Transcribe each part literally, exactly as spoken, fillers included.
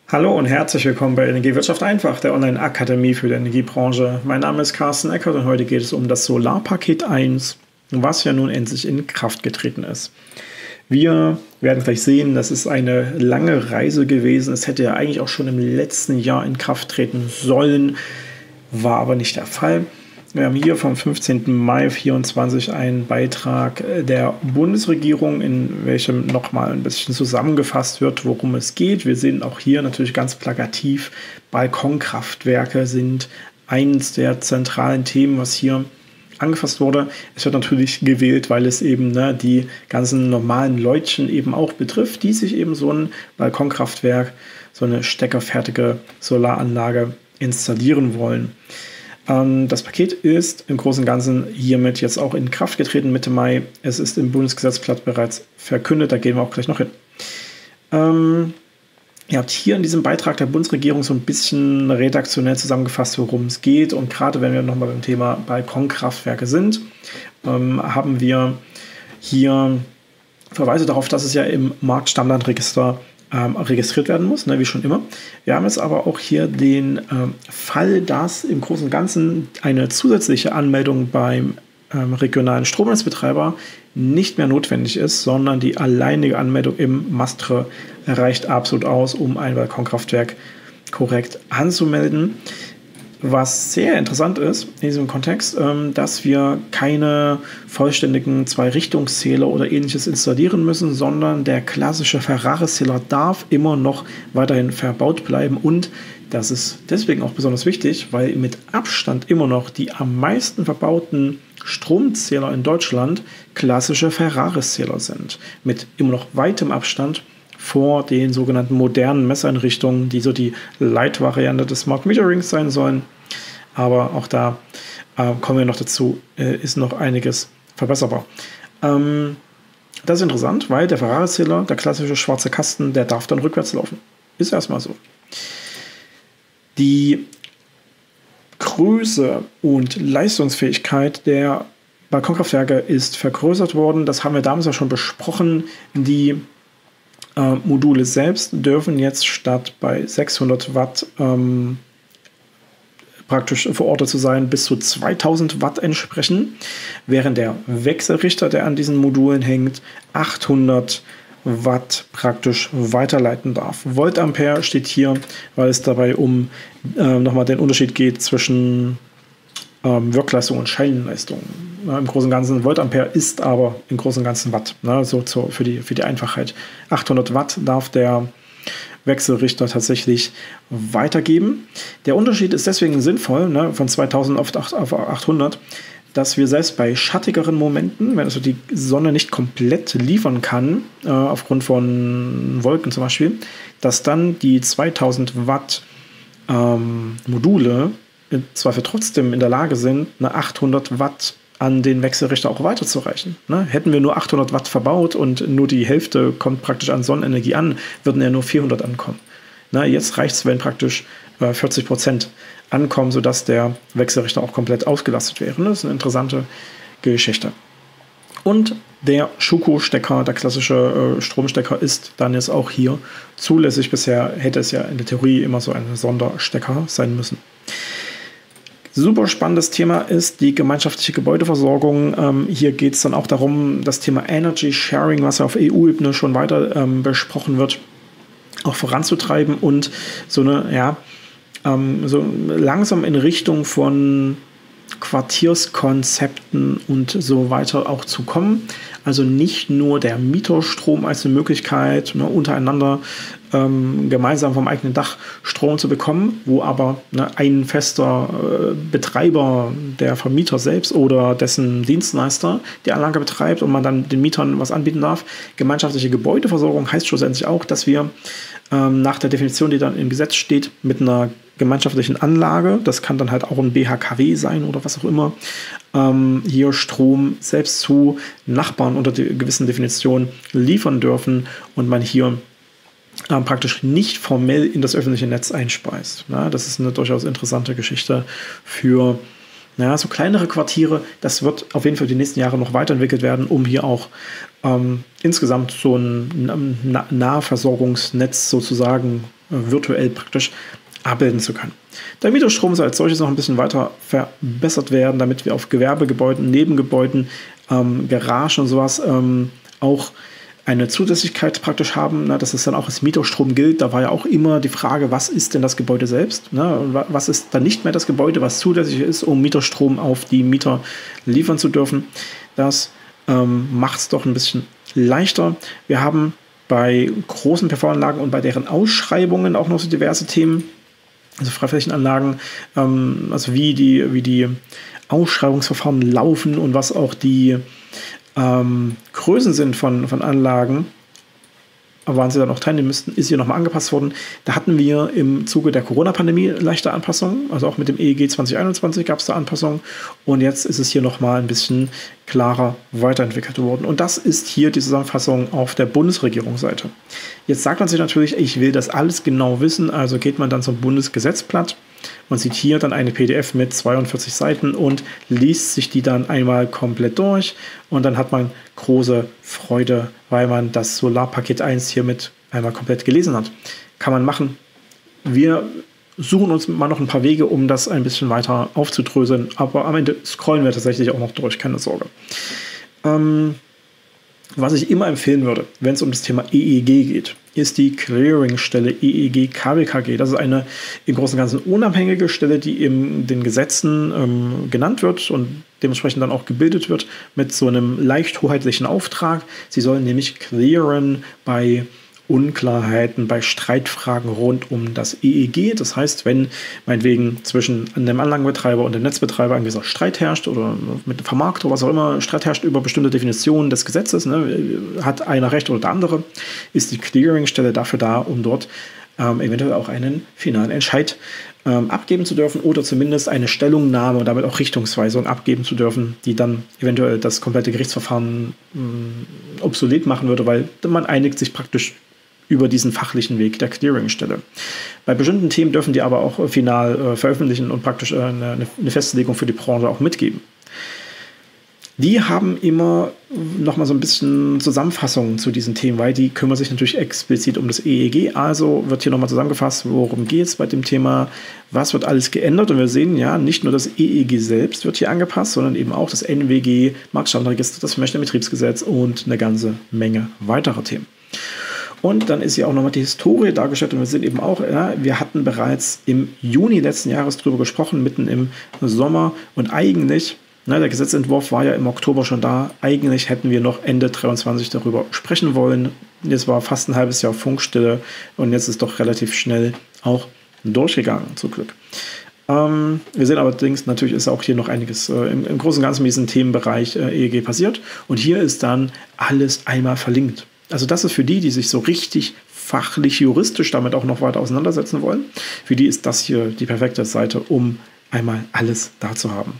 Hallo und herzlich willkommen bei Energiewirtschaft einfach, der Online-Akademie für die Energiebranche. Mein Name ist Carsten Eckert und heute geht es um das Solarpaket eins, was ja nun endlich in Kraft getreten ist. Wir werden gleich sehen, das ist eine lange Reise gewesen. Es hätte ja eigentlich auch schon im letzten Jahr in Kraft treten sollen, war aber nicht der Fall. Wir haben hier vom fünfzehnten Mai zweitausendvierundzwanzig einen Beitrag der Bundesregierung, in welchem nochmal ein bisschen zusammengefasst wird, worum es geht. Wir sehen auch hier natürlich ganz plakativ, Balkonkraftwerke sind eines der zentralen Themen, was hier angefasst wurde. Es wird natürlich gewählt, weil es eben ne, die ganzen normalen Leutchen eben auch betrifft, die sich eben so ein Balkonkraftwerk, so eine steckerfertige Solaranlage installieren wollen. Das Paket ist im Großen und Ganzen hiermit jetzt auch in Kraft getreten, Mitte Mai. Es ist im Bundesgesetzblatt bereits verkündet, da gehen wir auch gleich noch hin. Ähm, ihr habt hier in diesem Beitrag der Bundesregierung so ein bisschen redaktionell zusammengefasst, worum es geht. Und gerade wenn wir nochmal beim Thema Balkonkraftwerke sind, ähm, haben wir hier Verweise darauf, dass es ja im Marktstammlandregister Ähm, registriert werden muss, ne, wie schon immer. Wir haben jetzt aber auch hier den ähm, Fall, dass im Großen und Ganzen eine zusätzliche Anmeldung beim ähm, regionalen Stromnetzbetreiber nicht mehr notwendig ist, sondern die alleinige Anmeldung im Mastre reicht absolut aus, um ein Balkonkraftwerk korrekt anzumelden. Was sehr interessant ist in diesem Kontext, ähm, dass wir keine vollständigen Zwei-Richtungszähler oder ähnliches installieren müssen, sondern der klassische Ferraris-Zähler darf immer noch weiterhin verbaut bleiben. Und das ist deswegen auch besonders wichtig, weil mit Abstand immer noch die am meisten verbauten Stromzähler in Deutschland klassische Ferraris-Zähler sind. Mit immer noch weitem Abstand vor den sogenannten modernen Messeinrichtungen, die so die Light-Variante des Smart Meterings sein sollen. Aber auch da äh, kommen wir noch dazu, äh, ist noch einiges verbesserbar. Ähm, das ist interessant, weil der Ferraris-Zähler, der klassische schwarze Kasten, der darf dann rückwärts laufen. Ist erstmal so. Die Größe und Leistungsfähigkeit der Balkonkraftwerke ist vergrößert worden. Das haben wir damals ja schon besprochen. Die Äh, Module selbst dürfen jetzt statt bei sechshundert Watt ähm, praktisch verortet zu sein, bis zu zweitausend Watt entsprechen, während der Wechselrichter, der an diesen Modulen hängt, achthundert Watt praktisch weiterleiten darf. Voltampere steht hier, weil es dabei um äh, nochmal den Unterschied geht zwischen ähm, Wirkleistung und Scheinleistung. Ja, im Großen und Ganzen, Voltampere ist aber im Großen und Ganzen Watt, ne, so zur, für, die, für die Einfachheit. achthundert Watt darf der Wechselrichter tatsächlich weitergeben. Der Unterschied ist deswegen sinnvoll, ne, von zweitausend auf achthundert, dass wir selbst bei schattigeren Momenten, wenn also die Sonne nicht komplett liefern kann, äh, aufgrund von Wolken zum Beispiel, dass dann die zweitausend Watt ähm, Module im Zweifel trotzdem in der Lage sind, eine achthundert Watt an den Wechselrichter auch weiterzureichen. Ne? Hätten wir nur achthundert Watt verbaut und nur die Hälfte kommt praktisch an Sonnenenergie an, würden ja nur vierhundert ankommen. Na, jetzt reicht es, wenn praktisch äh, vierzig Prozent ankommen, sodass der Wechselrichter auch komplett ausgelastet wäre. Das ist eine interessante Geschichte. Und der Schuko-Stecker, der klassische äh, Stromstecker, ist dann jetzt auch hier zulässig. Bisher hätte es ja in der Theorie immer so ein Sonderstecker sein müssen. Super spannendes Thema ist die gemeinschaftliche Gebäudeversorgung. Ähm, hier geht es dann auch darum, das Thema Energy Sharing, was ja auf E U-Ebene schon weiter ähm, besprochen wird, auch voranzutreiben und so eine, ja, ähm, so langsam in Richtung von Quartierskonzepten und so weiter auch zu kommen. Also nicht nur der Mieterstrom als eine Möglichkeit, ne, untereinander ähm, gemeinsam vom eigenen Dach Strom zu bekommen, wo aber ne, ein fester äh, Betreiber, der Vermieter selbst oder dessen Dienstleister die Anlage betreibt und man dann den Mietern was anbieten darf. Gemeinschaftliche Gebäudeversorgung heißt schlussendlich auch, dass wir ähm, nach der Definition, die dann im Gesetz steht, mit einer gemeinschaftlichen Anlage, das kann dann halt auch ein B H K W sein oder was auch immer, ähm, hier Strom selbst zu Nachbarn unter die gewissen Definitionen liefern dürfen und man hier ähm, praktisch nicht formell in das öffentliche Netz einspeist. Ja, das ist eine durchaus interessante Geschichte für ja, so kleinere Quartiere. Das wird auf jeden Fall die nächsten Jahre noch weiterentwickelt werden, um hier auch ähm, insgesamt so ein Nahversorgungsnetz sozusagen äh, virtuell praktisch abbilden zu können. Der Mieterstrom soll als solches noch ein bisschen weiter verbessert werden, damit wir auf Gewerbegebäuden, Nebengebäuden, ähm, Garagen und sowas ähm, auch eine Zusätzlichkeit praktisch haben, ne, dass es dann auch als Mieterstrom gilt. Da war ja auch immer die Frage, was ist denn das Gebäude selbst? Ne, und was ist dann nicht mehr das Gebäude, was zusätzlich ist, um Mieterstrom auf die Mieter liefern zu dürfen? Das ähm, macht es doch ein bisschen leichter. Wir haben bei großen P V-Anlagen und bei deren Ausschreibungen auch noch so diverse Themen, also Freiflächenanlagen, ähm, also wie die, wie die Ausschreibungsverfahren laufen und was auch die ähm, Größen sind von, von Anlagen, wann sie dann auch teilnehmen müssten, ist hier nochmal angepasst worden. Da hatten wir im Zuge der Corona-Pandemie leichte Anpassungen, also auch mit dem E E G zwanzig einundzwanzig gab es da Anpassungen und jetzt ist es hier nochmal ein bisschen klarer weiterentwickelt worden. Und das ist hier die Zusammenfassung auf der Bundesregierungsseite. Jetzt sagt man sich natürlich, ich will das alles genau wissen, also geht man dann zum Bundesgesetzblatt und sieht hier dann eine P D F mit zweiundvierzig Seiten und liest sich die dann einmal komplett durch und dann hat man große Freude, weil man das Solarpaket eins hier mit einmal komplett gelesen hat. Kann man machen. Wir suchen uns mal noch ein paar Wege, um das ein bisschen weiter aufzudröseln, aber am Ende scrollen wir tatsächlich auch noch durch, keine Sorge. Ähm, was ich immer empfehlen würde, wenn es um das Thema E E G geht, ist die Clearingstelle E E G K W K G. Das ist eine im Großen und Ganzen unabhängige Stelle, die in den Gesetzen ähm, genannt wird und dementsprechend dann auch gebildet wird mit so einem leicht hoheitlichen Auftrag. Sie sollen nämlich clearen bei Unklarheiten, bei Streitfragen rund um das E E G. Das heißt, wenn meinetwegen zwischen einem Anlagenbetreiber und dem Netzbetreiber ein gewisser Streit herrscht oder mit dem Vermarkter oder was auch immer, Streit herrscht über bestimmte Definitionen des Gesetzes, ne, hat einer Recht oder der andere, ist die Clearingstelle dafür da, um dort ähm, eventuell auch einen finalen Entscheid ähm, abgeben zu dürfen oder zumindest eine Stellungnahme und damit auch Richtungsweisung abgeben zu dürfen, die dann eventuell das komplette Gerichtsverfahren mh, obsolet machen würde, weil man einigt sich praktisch über diesen fachlichen Weg der Clearingstelle. Bei bestimmten Themen dürfen die aber auch final äh, veröffentlichen und praktisch äh, eine, eine Festlegung für die Branche auch mitgeben. Die haben immer nochmal so ein bisschen Zusammenfassungen zu diesen Themen, weil die kümmern sich natürlich explizit um das E E G. Also wird hier nochmal zusammengefasst, worum geht es bei dem Thema, was wird alles geändert. Und wir sehen ja, nicht nur das E E G selbst wird hier angepasst, sondern eben auch das N W G, Marktstammregister, das Vermögensbetriebsgesetz und eine ganze Menge weiterer Themen. Und dann ist hier auch nochmal die Historie dargestellt und wir sind eben auch, ja, wir hatten bereits im Juni letzten Jahres drüber gesprochen, mitten im Sommer und eigentlich, ne, der Gesetzentwurf war ja im Oktober schon da, eigentlich hätten wir noch Ende dreiundzwanzig darüber sprechen wollen. Jetzt war fast ein halbes Jahr Funkstille und jetzt ist doch relativ schnell auch durchgegangen, zum Glück. Ähm, wir sehen allerdings, natürlich ist auch hier noch einiges äh, im, im Großen und Ganzen mit diesem Themenbereich äh, E E G passiert und hier ist dann alles einmal verlinkt. Also das ist für die, die sich so richtig fachlich, juristisch damit auch noch weiter auseinandersetzen wollen. Für die ist das hier die perfekte Seite, um einmal alles da zu haben.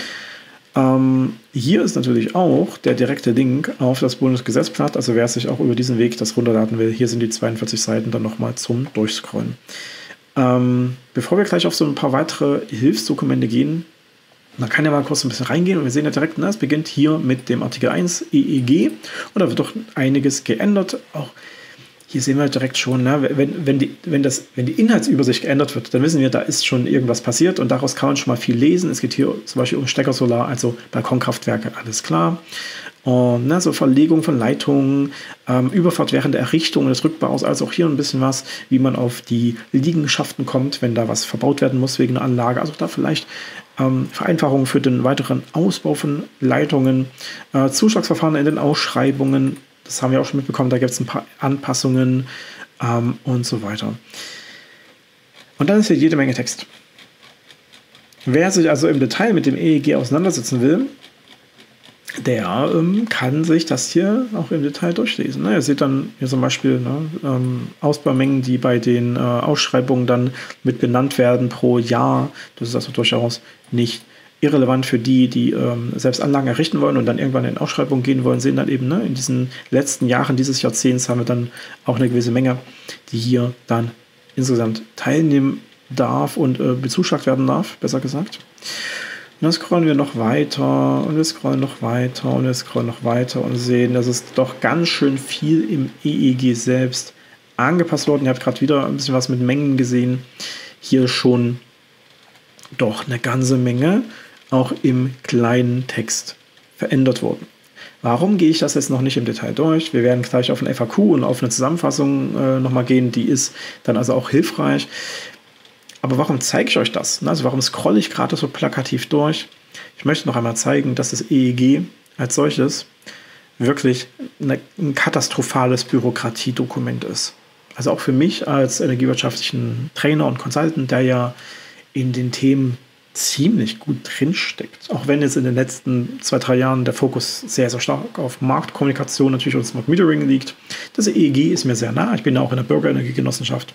Ähm, hier ist natürlich auch der direkte Link auf das Bundesgesetzblatt. Also wer sich auch über diesen Weg das runterladen will, hier sind die zweiundvierzig Seiten dann nochmal zum Durchscrollen. Ähm, bevor wir gleich auf so ein paar weitere Hilfsdokumente gehen, man kann ja mal kurz ein bisschen reingehen und wir sehen ja direkt, ne, es beginnt hier mit dem Artikel eins E E G und da wird doch einiges geändert. Auch hier sehen wir direkt schon, ne, wenn, wenn, die, wenn, das, wenn die Inhaltsübersicht geändert wird, dann wissen wir, da ist schon irgendwas passiert und daraus kann man schon mal viel lesen. Es geht hier zum Beispiel um Steckersolar, also Balkonkraftwerke, alles klar. Und ne, so Verlegung von Leitungen, ähm, Überfahrt während der Errichtung und des Rückbaus, also auch hier ein bisschen was, wie man auf die Liegenschaften kommt, wenn da was verbaut werden muss wegen einer Anlage. Also da vielleicht ähm, Vereinfachungen für den weiteren Ausbau von Leitungen, äh, Zuschlagsverfahren in den Ausschreibungen, das haben wir auch schon mitbekommen, da gibt es ein paar Anpassungen ähm, und so weiter. Und dann ist hier jede Menge Text. Wer sich also im Detail mit dem E E G auseinandersetzen will, der ähm, kann sich das hier auch im Detail durchlesen. Ne? Ihr seht dann hier zum Beispiel ne, ähm, Ausbaumengen, die bei den äh, Ausschreibungen dann mit benannt werden pro Jahr. Das ist also durchaus nicht irrelevant für die, die ähm, selbst Anlagen errichten wollen und dann irgendwann in Ausschreibungen gehen wollen, sehen dann eben, ne, in diesen letzten Jahren dieses Jahrzehnts haben wir dann auch eine gewisse Menge, die hier dann insgesamt teilnehmen darf und äh, bezuschlagt werden darf, besser gesagt. Und dann scrollen wir noch weiter und wir scrollen noch weiter und wir scrollen noch weiter und sehen, dass es doch ganz schön viel im E E G selbst angepasst worden. Ihr habt gerade wieder ein bisschen was mit Mengen gesehen. Hier schon doch eine ganze Menge auch im kleinen Text verändert worden. Warum gehe ich das jetzt noch nicht im Detail durch? Wir werden gleich auf ein F A Q und auf eine Zusammenfassung äh, nochmal gehen. Die ist dann also auch hilfreich. Aber warum zeige ich euch das? Also warum scrolle ich gerade so plakativ durch? Ich möchte noch einmal zeigen, dass das E E G als solches wirklich eine, ein katastrophales Bürokratiedokument ist. Also auch für mich als energiewirtschaftlichen Trainer und Consultant, der ja in den Themen ziemlich gut drinsteckt. Auch wenn jetzt in den letzten zwei, drei Jahren der Fokus sehr, sehr stark auf Marktkommunikation natürlich und Smart Metering liegt. Das E E G ist mir sehr nah. Ich bin ja auch in der Bürgerenergiegenossenschaft.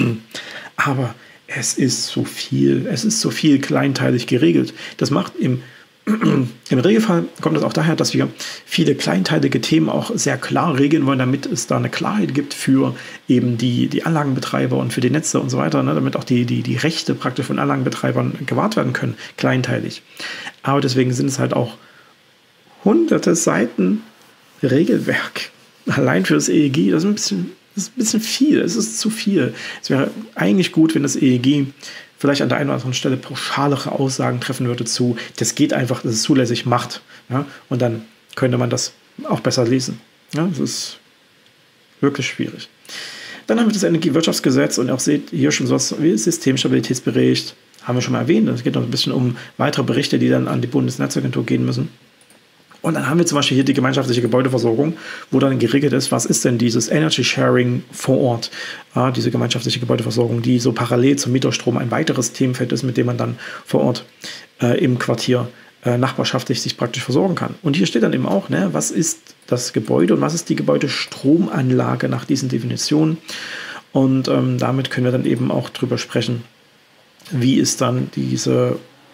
Aber es ist so viel, es ist so viel kleinteilig geregelt. Das macht im Im Regelfall kommt es auch daher, dass wir viele kleinteilige Themen auch sehr klar regeln wollen, damit es da eine Klarheit gibt für eben die, die Anlagenbetreiber und für die Netze und so weiter, ne, damit auch die, die, die Rechte praktisch von Anlagenbetreibern gewahrt werden können, kleinteilig. Aber deswegen sind es halt auch hunderte Seiten Regelwerk. Allein für das E E G, das ist ein bisschen, das ist ein bisschen viel, es ist zu viel. Es wäre eigentlich gut, wenn das E E G vielleicht an der einen oder anderen Stelle pauschalere Aussagen treffen würde zu, das geht einfach, das ist zulässig, macht. Ja? Und dann könnte man das auch besser lesen. Ja? Das ist wirklich schwierig. Dann haben wir das Energiewirtschaftsgesetz und auch seht hier schon sowas wie Systemstabilitätsbericht, haben wir schon mal erwähnt. Es geht noch ein bisschen um weitere Berichte, die dann an die Bundesnetzagentur gehen müssen. Und dann haben wir zum Beispiel hier die gemeinschaftliche Gebäudeversorgung, wo dann geregelt ist, was ist denn dieses Energy Sharing vor Ort, ja, diese gemeinschaftliche Gebäudeversorgung, die so parallel zum Mieterstrom ein weiteres Themenfeld ist, mit dem man dann vor Ort äh, im Quartier äh, nachbarschaftlich sich praktisch versorgen kann. Und hier steht dann eben auch, ne, was ist das Gebäude und was ist die Gebäudestromanlage nach diesen Definitionen. Und ähm, damit können wir dann eben auch drüber sprechen, wie ist dann diese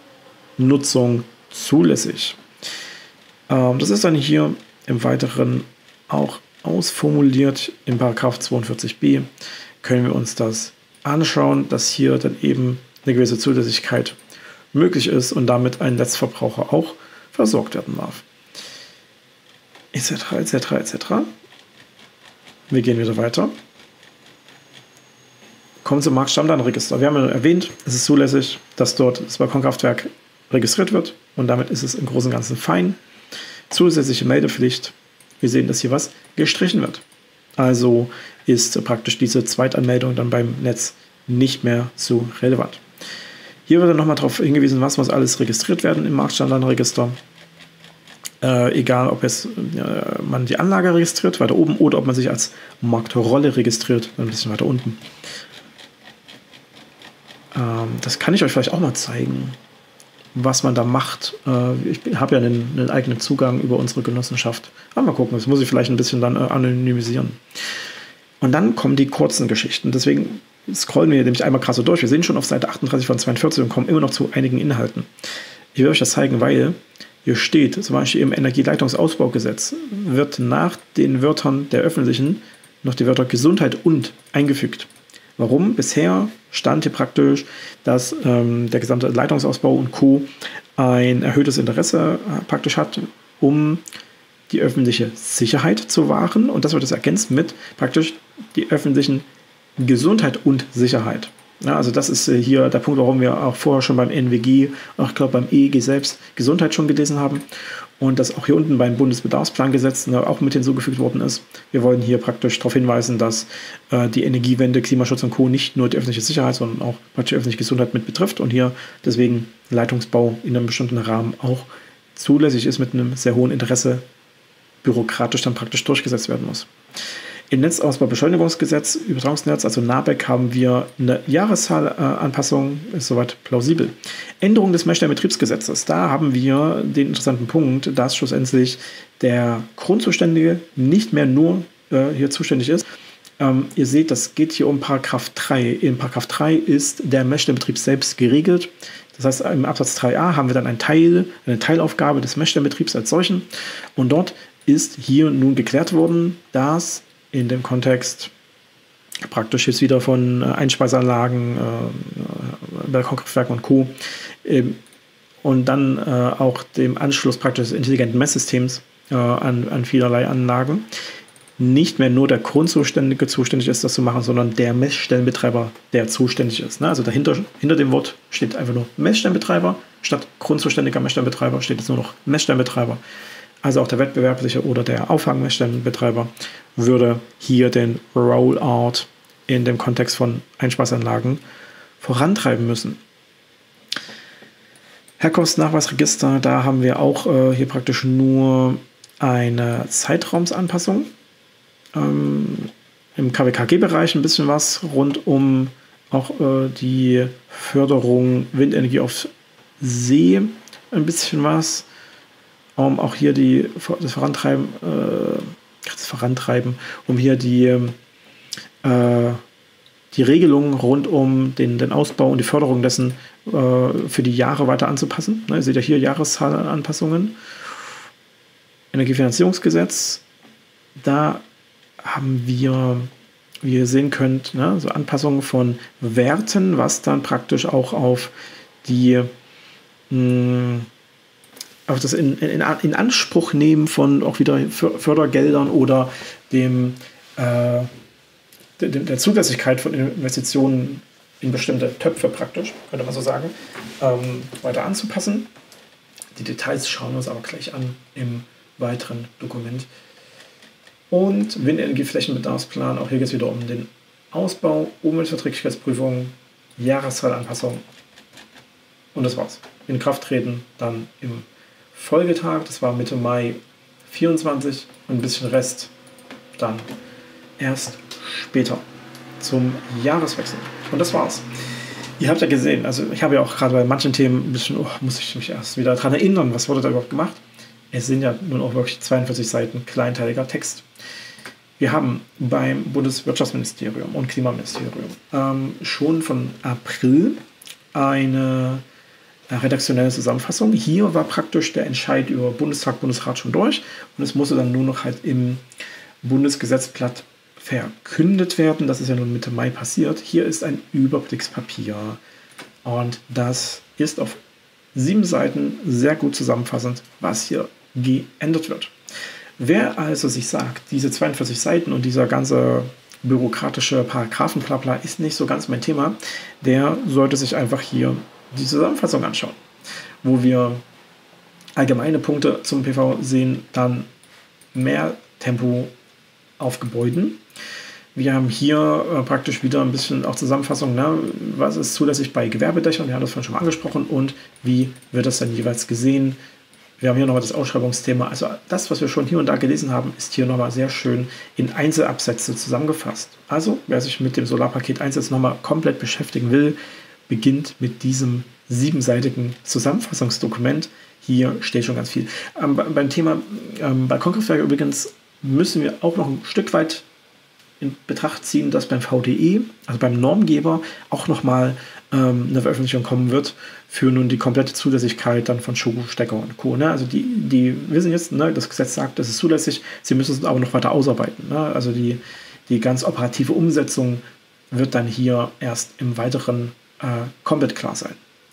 Nutzung zulässig. Das ist dann hier im Weiteren auch ausformuliert. In Paragraph zweiundvierzig b können wir uns das anschauen, dass hier dann eben eine gewisse Zulässigkeit möglich ist und damit ein Netzverbraucher auch versorgt werden darf. Etc. etc. et cetera. Wir gehen wieder weiter. Kommen zum Marktstammdatenregister. Wir haben ja erwähnt, es ist zulässig, dass dort das Balkonkraftwerk registriert wird und damit ist es im Großen und Ganzen fein. Zusätzliche Meldepflicht. Wir sehen, dass hier was gestrichen wird. Also ist praktisch diese Zweitanmeldung dann beim Netz nicht mehr so relevant. Hier wird dann nochmal darauf hingewiesen, was muss alles registriert werden im Marktstammdatenregister. Äh, egal, ob jetzt äh, man die Anlage registriert, weiter oben, oder ob man sich als Marktrolle registriert, ein bisschen weiter unten. Ähm, das kann ich euch vielleicht auch mal zeigen, was man da macht. Ich habe ja einen, einen eigenen Zugang über unsere Genossenschaft. Aber mal gucken, das muss ich vielleicht ein bisschen dann anonymisieren. Und dann kommen die kurzen Geschichten. Deswegen scrollen wir nämlich einmal krass so durch. Wir sehen schon auf Seite achtunddreißig von zweiundvierzig und kommen immer noch zu einigen Inhalten. Ich will euch das zeigen, weil hier steht, zum Beispiel im Energieleitungsausbaugesetz wird nach den Wörtern der öffentlichen noch die Wörter Gesundheit und eingefügt. Warum? Bisher stand hier praktisch, dass ähm, der gesamte Leitungsausbau und Co. ein erhöhtes Interesse äh, praktisch hat, um die öffentliche Sicherheit zu wahren. Und das wird es ergänzt mit praktisch die öffentlichen Gesundheit und Sicherheit. Ja, also das ist äh, hier der Punkt, warum wir auch vorher schon beim N W G, auch ich glaube beim E E G selbst, Gesundheit schon gelesen haben. Und das auch hier unten beim Bundesbedarfsplangesetz ne, auch mit hinzugefügt worden ist. Wir wollen hier praktisch darauf hinweisen, dass äh, die Energiewende, Klimaschutz und Co. nicht nur die öffentliche Sicherheit, sondern auch praktisch die öffentliche Gesundheit mit betrifft und hier deswegen Leitungsbau in einem bestimmten Rahmen auch zulässig ist mit einem sehr hohen Interesse, bürokratisch dann praktisch durchgesetzt werden muss. Im Netzausbaubeschleunigungsgesetz, Übertragungsnetz, also NABEC, haben wir eine Jahreszahlanpassung, ist soweit plausibel. Änderung des Messstellenbetriebsgesetzes, da haben wir den interessanten Punkt, dass schlussendlich der Grundzuständige nicht mehr nur äh, hier zuständig ist. Ähm, ihr seht, das geht hier um Paragraph drei. In Paragraph drei ist der Messstellenbetrieb selbst geregelt. Das heißt, im Absatz drei a haben wir dann einen Teil, eine Teilaufgabe des Messstellenbetriebs als solchen. Und dort ist hier nun geklärt worden, dass in dem Kontext praktisch jetzt wieder von äh, Einspeiseanlagen, äh, Balkonkraftwerken und Co. Ähm, und dann äh, auch dem Anschluss praktisch des intelligenten Messsystems äh, an, an vielerlei Anlagen nicht mehr nur der Grundzuständige zuständig ist, das zu machen, sondern der Messstellenbetreiber, der zuständig ist. Ne? Also dahinter, hinter dem Wort steht einfach nur Messstellenbetreiber, statt grundzuständiger Messstellenbetreiber steht jetzt nur noch Messstellenbetreiber. Also auch der wettbewerbliche oder der Auffangmessstellenbetreiber würde hier den Rollout in dem Kontext von Einspeisanlagen vorantreiben müssen. Herkunftsnachweisregister, da haben wir auch äh, hier praktisch nur eine Zeitraumsanpassung. Ähm, Im K W K G-Bereich ein bisschen was rund um auch äh, die Förderung Windenergie auf See, ein bisschen was. Um auch hier die, das Vorantreiben, äh, das Vorantreiben, um hier die, äh, die Regelungen rund um den, den Ausbau und die Förderung dessen äh, für die Jahre weiter anzupassen. Ne, ihr seht ja hier Jahreszahlanpassungen. Energiefinanzierungsgesetz, da haben wir, wie ihr sehen könnt, ne, so Anpassungen von Werten, was dann praktisch auch auf die mh, auf das in, in, in Anspruch nehmen von auch wieder Fördergeldern oder dem, äh, der, der Zulässigkeit von Investitionen in bestimmte Töpfe praktisch, könnte man so sagen, ähm, weiter anzupassen. Die Details schauen wir uns aber gleich an im weiteren Dokument. Und Windenergieflächenbedarfsplan, auch hier geht es wieder um den Ausbau, Umweltverträglichkeitsprüfung, Jahreszahlanpassung und das war's. In Kraft treten dann im Folgetag, das war Mitte Mai vierundzwanzig und ein bisschen Rest dann erst später zum Jahreswechsel. Und das war's. Ihr habt ja gesehen, also ich habe ja auch gerade bei manchen Themen ein bisschen, oh, muss ich mich erst wieder daran erinnern, was wurde da überhaupt gemacht. Es sind ja nun auch wirklich zweiundvierzig Seiten kleinteiliger Text. Wir haben beim Bundeswirtschaftsministerium und Klimaministerium ähm, schon von April eine redaktionelle Zusammenfassung. Hier war praktisch der Entscheid über Bundestag, Bundesrat schon durch und es musste dann nur noch halt im Bundesgesetzblatt verkündet werden. Das ist ja nun Mitte Mai passiert. Hier ist ein Überblickspapier und das ist auf sieben Seiten sehr gut zusammenfassend, was hier geändert wird. Wer also sich sagt, diese zweiundvierzig Seiten und dieser ganze bürokratische Paragraphenblabla ist nicht so ganz mein Thema, der sollte sich einfach hier die Zusammenfassung anschauen, wo wir allgemeine Punkte zum P V sehen, dann mehr Tempo auf Gebäuden. Wir haben hier äh, praktisch wieder ein bisschen auch Zusammenfassung, ne? Was ist zulässig bei Gewerbedächern, wir haben das vorhin schon mal angesprochen und wie wird das dann jeweils gesehen. Wir haben hier nochmal das Ausschreibungsthema, also das, was wir schon hier und da gelesen haben, ist hier nochmal sehr schön in Einzelabsätze zusammengefasst. Also, wer sich mit dem Solarpaket eins jetzt nochmal komplett beschäftigen will, beginnt mit diesem siebenseitigen Zusammenfassungsdokument. Hier steht schon ganz viel. Ähm, beim Thema ähm, Balkonkraftwerke übrigens müssen wir auch noch ein Stück weit in Betracht ziehen, dass beim V D E, also beim Normgeber, auch nochmal ähm, eine Veröffentlichung kommen wird für nun die komplette Zulässigkeit dann von Schuh, Stecker und Co. Ne? Also die, die wissen jetzt, ne, das Gesetz sagt, das ist zulässig, sie müssen es aber noch weiter ausarbeiten. Ne? Also die, die ganz operative Umsetzung wird dann hier erst im weiteren äh, komplett klar sein.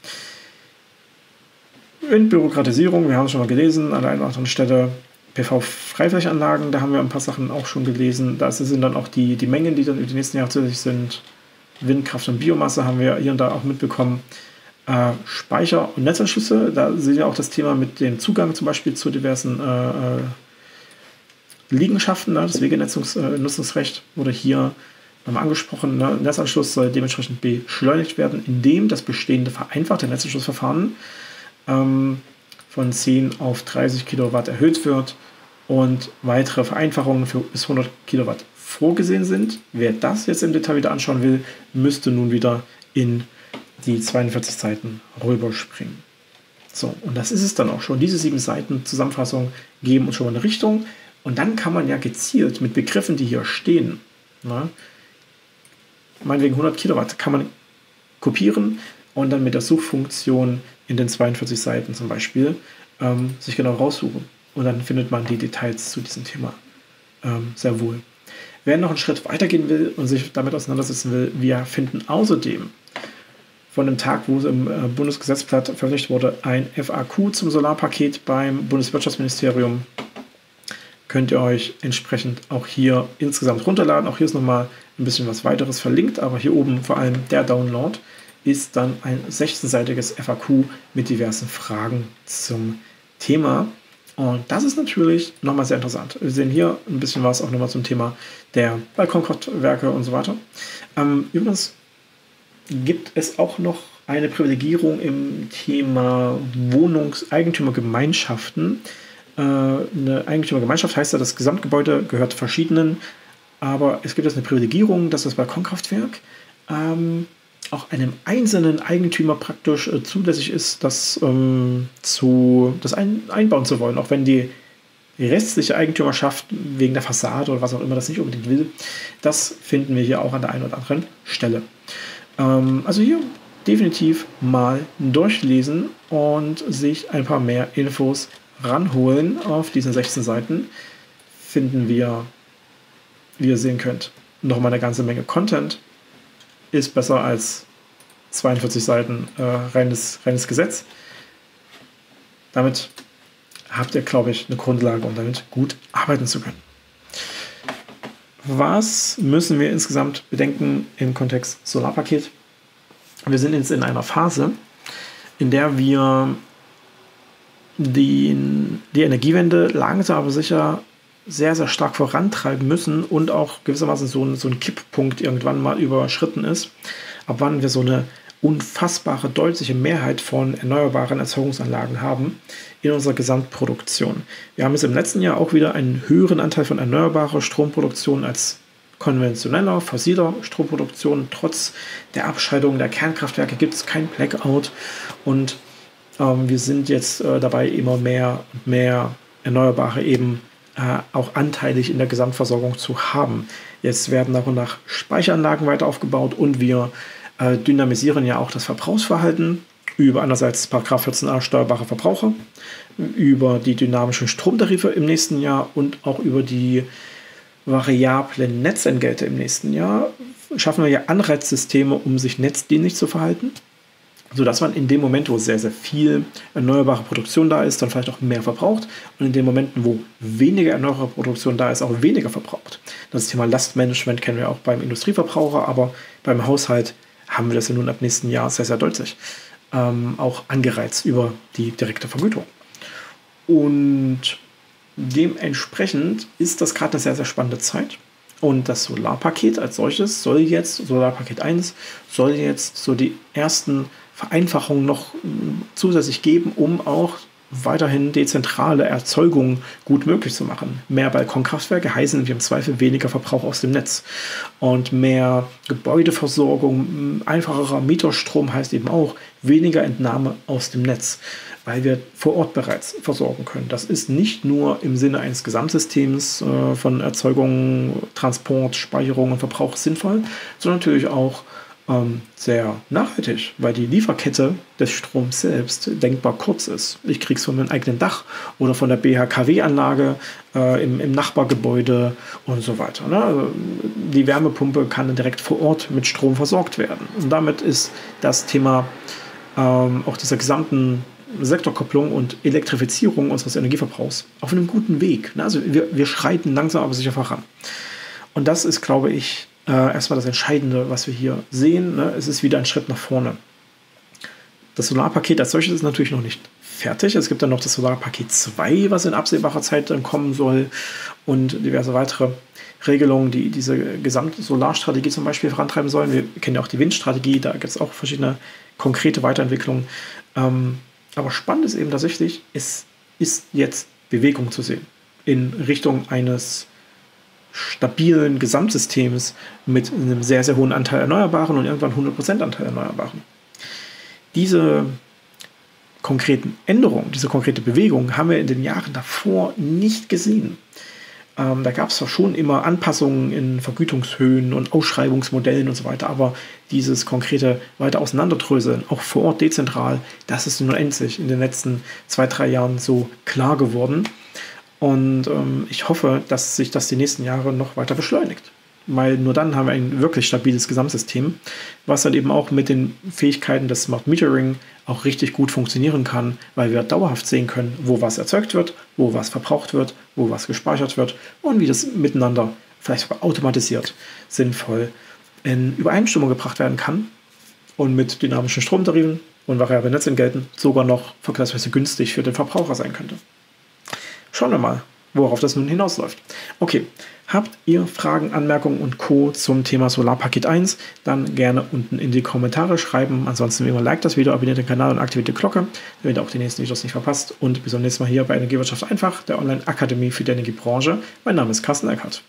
Entbürokratisierung, wir haben es schon mal gelesen, an der einen oder anderen Stelle. P V-Freiflächenanlagen, da haben wir ein paar Sachen auch schon gelesen. Da sind dann auch die, die Mengen, die dann über die nächsten Jahre zulässig sind. Windkraft und Biomasse haben wir hier und da auch mitbekommen. Äh, Speicher- und Netzanschlüsse, da sehen wir auch das Thema mit dem Zugang zum Beispiel zu diversen äh, Liegenschaften. Ne? Das Wegenutzungsrecht wurde hier nochmal angesprochen. Ne? Netzanschluss soll dementsprechend beschleunigt werden, indem das bestehende vereinfachte Netzanschlussverfahren ähm, von zehn auf dreißig Kilowatt erhöht wird und weitere Vereinfachungen für bis hundert Kilowatt vorgesehen sind. Wer das jetzt im Detail wieder anschauen will, müsste nun wieder in die zweiundvierzig Seiten rüberspringen. So, und das ist es dann auch schon. Diese sieben Seiten Zusammenfassung geben uns schon mal eine Richtung und dann kann man ja gezielt mit Begriffen, die hier stehen, ne, meinetwegen hundert Kilowatt, kann man kopieren und dann mit der Suchfunktion in den zweiundvierzig Seiten zum Beispiel ähm, sich genau raussuchen. Und dann findet man die Details zu diesem Thema ähm, sehr wohl. Wer noch einen Schritt weitergehen will und sich damit auseinandersetzen will, wir finden außerdem von dem Tag, wo es im äh, Bundesgesetzblatt veröffentlicht wurde, ein F A Q zum Solarpaket beim Bundeswirtschaftsministerium. könnt ihr euch entsprechend auch hier insgesamt runterladen. Auch hier ist nochmal ein bisschen was weiteres verlinkt, aber hier oben vor allem der Download ist dann ein sechzehnseitiges F A Q mit diversen Fragen zum Thema. Und das ist natürlich nochmal sehr interessant. Wir sehen hier ein bisschen was auch nochmal zum Thema der Balkonkraftwerke und so weiter. Ähm, übrigens gibt es auch noch eine Privilegierung im Thema Wohnungseigentümergemeinschaften. Äh, eine Eigentümergemeinschaft heißt ja, das Gesamtgebäude gehört verschiedenen, aber es gibt jetzt eine Privilegierung, dass das Balkonkraftwerk ähm, auch einem einzelnen Eigentümer praktisch äh, zulässig ist, das, ähm, zu, das ein, einbauen zu wollen, auch wenn die restliche Eigentümerschaft wegen der Fassade oder was auch immer das nicht unbedingt will. Das finden wir hier auch an der einen oder anderen Stelle. Ähm, also hier definitiv mal durchlesen und sich ein paar mehr Infos ranholen. Auf diesen sechzehn Seiten finden wir, wie ihr sehen könnt, noch mal eine ganze Menge Content. Ist besser als zweiundvierzig Seiten äh, reines, reines Gesetz. Damit habt ihr, glaube ich, eine Grundlage, um damit gut arbeiten zu können. Was müssen wir insgesamt bedenken im Kontext Solarpaket? Wir sind jetzt in einer Phase, in der wir die, die Energiewende langsam aber sicher sehr, sehr stark vorantreiben müssen und auch gewissermaßen so ein, so ein Kipppunkt irgendwann mal überschritten ist, ab wann wir so eine unfassbare, deutliche Mehrheit von erneuerbaren Erzeugungsanlagen haben in unserer Gesamtproduktion. Wir haben jetzt im letzten Jahr auch wieder einen höheren Anteil von erneuerbarer Stromproduktion als konventioneller, fossiler Stromproduktion. Trotz der Abschaltung der Kernkraftwerke gibt es kein Blackout und ähm, wir sind jetzt äh, dabei, immer mehr und mehr Erneuerbare eben äh, auch anteilig in der Gesamtversorgung zu haben. Jetzt werden nach und nach Speicheranlagen weiter aufgebaut und wir äh, dynamisieren ja auch das Verbrauchsverhalten über einerseits Paragraph vierzehn a steuerbare Verbraucher, über die dynamischen Stromtarife im nächsten Jahr und auch über die variablen Netzentgelte im nächsten Jahr schaffen wir ja Anreizsysteme, um sich netzdienlich zu verhalten, sodass man in dem Moment, wo sehr, sehr viel erneuerbare Produktion da ist, dann vielleicht auch mehr verbraucht und in den Momenten, wo weniger erneuerbare Produktion da ist, auch weniger verbraucht. Das Thema Lastmanagement kennen wir auch beim Industrieverbraucher, aber beim Haushalt haben wir das ja nun ab nächsten Jahr sehr, sehr deutlich ähm, auch angereizt über die direkte Vergütung. Und dementsprechend ist das gerade eine sehr, sehr spannende Zeit. Und das Solarpaket als solches soll jetzt, Solarpaket eins, soll jetzt so die ersten Vereinfachungen noch zusätzlich geben, um auch weiterhin dezentrale Erzeugung gut möglich zu machen. Mehr Balkonkraftwerke heißen wir im Zweifel weniger Verbrauch aus dem Netz. Und mehr Gebäudeversorgung, einfacherer Mieterstrom heißt eben auch weniger Entnahme aus dem Netz, weil wir vor Ort bereits versorgen können. Das ist nicht nur im Sinne eines Gesamtsystems äh, von Erzeugung, Transport, Speicherung und Verbrauch sinnvoll, sondern natürlich auch ähm, sehr nachhaltig, weil die Lieferkette des Stroms selbst denkbar kurz ist. Ich kriege es von meinem eigenen Dach oder von der B H K W-Anlage äh, im, im Nachbargebäude und so weiter. Ne? Also die Wärmepumpe kann dann direkt vor Ort mit Strom versorgt werden. Und damit ist das Thema ähm, auch dieser gesamten Sektorkopplung und Elektrifizierung unseres Energieverbrauchs auf einem guten Weg. Also wir, wir schreiten langsam aber sicher voran. Und das ist, glaube ich, äh, erstmal das Entscheidende, was wir hier sehen. Ne? Es ist wieder ein Schritt nach vorne. Das Solarpaket als solches ist natürlich noch nicht fertig. Es gibt dann noch das Solarpaket zwei, was in absehbarer Zeit dann kommen soll und diverse weitere Regelungen, die diese Gesamtsolarstrategie zum Beispiel vorantreiben sollen. Wir kennen ja auch die Windstrategie, da gibt es auch verschiedene konkrete Weiterentwicklungen. Ähm, Aber spannend ist eben tatsächlich, es ist jetzt Bewegung zu sehen in Richtung eines stabilen Gesamtsystems mit einem sehr, sehr hohen Anteil Erneuerbaren und irgendwann hundert Prozent Anteil Erneuerbaren. Diese konkreten Änderungen, diese konkrete Bewegung haben wir in den Jahren davor nicht gesehen. Ähm, da gab es zwar schon immer Anpassungen in Vergütungshöhen und Ausschreibungsmodellen und so weiter, aber dieses konkrete weiter Auseinanderdröseln, auch vor Ort dezentral, das ist nur endlich in den letzten zwei, drei Jahren so klar geworden. Und ähm, ich hoffe, dass sich das die nächsten Jahre noch weiter beschleunigt. weil nur dann haben wir ein wirklich stabiles Gesamtsystem, was dann eben auch mit den Fähigkeiten des Smart Metering auch richtig gut funktionieren kann, weil wir dauerhaft sehen können, wo was erzeugt wird, wo was verbraucht wird, wo was gespeichert wird und wie das miteinander vielleicht sogar automatisiert sinnvoll in Übereinstimmung gebracht werden kann und mit dynamischen Stromtarifen und variablen Netzentgelten sogar noch vergleichsweise günstig für den Verbraucher sein könnte. Schauen wir mal, worauf das nun hinausläuft. Okay, habt ihr Fragen, Anmerkungen und Co. zum Thema Solarpaket eins, dann gerne unten in die Kommentare schreiben. Ansonsten wie immer, like das Video, abonniert den Kanal und aktiviert die Glocke, damit ihr auch die nächsten Videos nicht verpasst. Und bis zum nächsten Mal hier bei Energiewirtschaft einfach, der Online-Akademie für die Energiebranche. Mein Name ist Carsten Eckert.